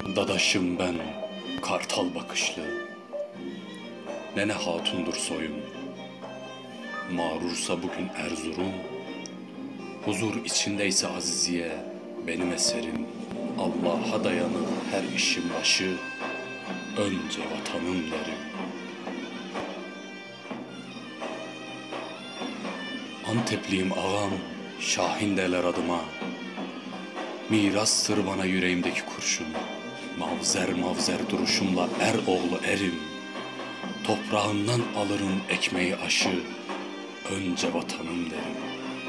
Dadaşım ben, kartal bakışlı. Nene hatundur soyum. Mağrursa bugün Erzurum. Huzur içindeyse Aziziye, benim eserim. Allah'a dayanır her işin başı. Önce vatanım derim. Antepliyim ağam, Şahin derler adıma. Mirastır bana yüreğimdeki kurşun. Mavzer mavzer duruşumla er oğlu erim. Toprağından alırım ekmeği aşı. Önce vatanım derim.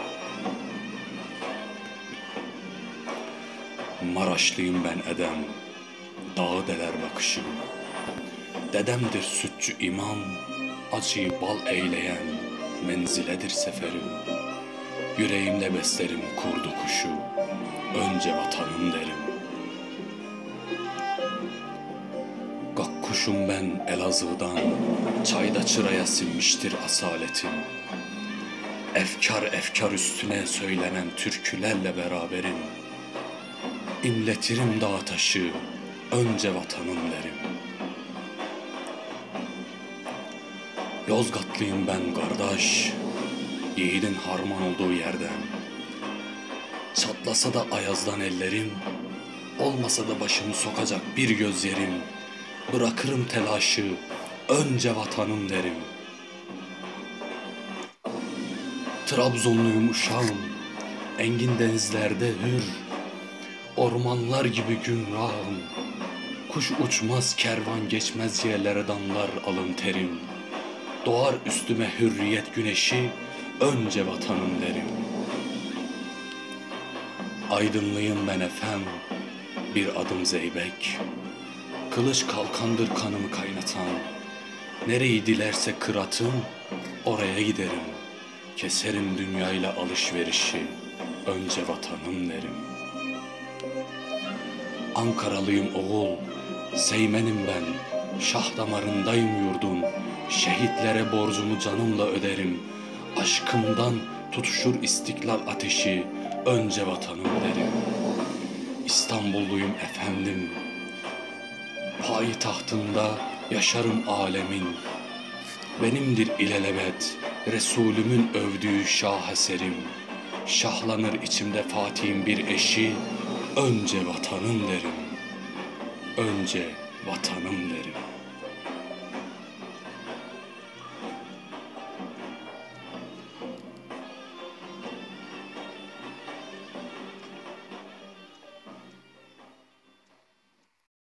Maraşlıyım ben edem, dağı deler bakışım. Dedemdir sütçü imam, acıyı bal eyleyen menziledir seferim. Yüreğimde beslerim kurdu kuşu, önce vatanım derim. Gakkuşum ben Elazığ'dan, çayda çıraya sinmiştir asaletim. Efkar efkar üstüne söylenen türkülerle beraberim. İnletirim dağ taşı, önce vatanım derim. Yozgatlıyım ben kardeş, yiğidin harman olduğu yerden. Çatlasa da ayazdan ellerim, olmasa da başımı sokacak bir gözlerim. Bırakırım telaşı, önce vatanım derim. Trabzonluyum uşağım, engin denizlerde hür. Ormanlar gibi gümrahım, kuş uçmaz kervan geçmez yerlere damlar alın terim. Doğar üstüme hürriyet güneşi, önce vatanım derim. Aydınlıyım ben efem, bir adım zeybek. Kılıç kalkandır kanımı kaynatan. Nereyi dilerse kıratım, oraya giderim. Keserim dünyayla alışverişi, önce vatanım derim. Ankaralıyım oğul, Seymenim ben, şah damarındayım yurdun. Şehitlere borcumu canımla öderim. Aşkımdan tutuşur istiklal ateşi, önce vatanım derim. İstanbulluyum efendim, payitahtında yaşarım alemin. Benimdir ilelebet, Resulümün övdüğü şaheserim. Şahlanır içimde Fatih'in bir eşi, önce vatanım derim. Önce vatanım derim.